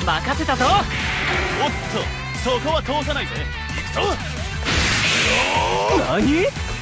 任せたぞ。 おっと、そこは通さないぜ。行くぞ。 何？